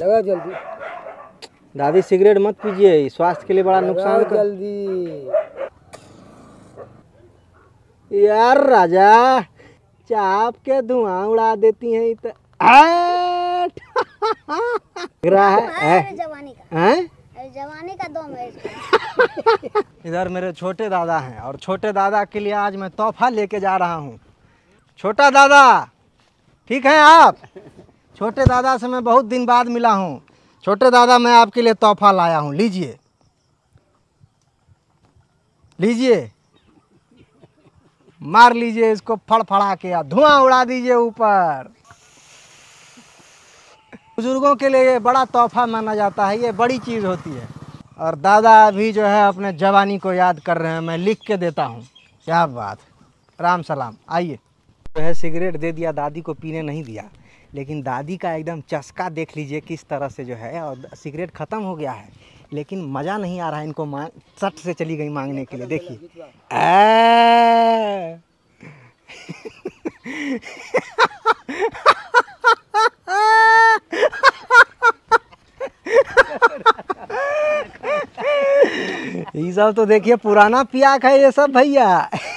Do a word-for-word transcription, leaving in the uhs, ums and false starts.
लगा जल्दी। दादी सिगरेट मत पीजिए, स्वास्थ्य के लिए बड़ा नुकसान कर। जल्दी यार राजा चाप के धुआं उड़ा देती हैं तो रहा है जवानी का हैं? जवानी का दम है। इधर मेरे छोटे दादा हैं और छोटे दादा के लिए आज मैं तोहफा लेके जा रहा हूँ। छोटा दादा ठीक है आप? छोटे दादा से मैं बहुत दिन बाद मिला हूँ। छोटे दादा मैं आपके लिए तोहफा लाया हूँ, लीजिए लीजिए, मार लीजिए इसको फड़फड़ा के, धुआं उड़ा दीजिए ऊपर। बुजुर्गों के लिए ये बड़ा तोहफा माना जाता है, ये बड़ी चीज़ होती है। और दादा अभी जो है अपने जवानी को याद कर रहे हैं, मैं लिख के देता हूँ। क्या बात, राम सलाम। आइए। जो है सिगरेट दे दिया, दादी को पीने नहीं दिया, लेकिन दादी का एकदम चस्का देख लीजिए किस तरह से जो है। और सिगरेट ख़त्म हो गया है लेकिन मज़ा नहीं आ रहा है इनको, मांग सट से चली गई मांगने के लिए। देखिए ये सब तो देखिए पुराना पियाक है ये सब भैया।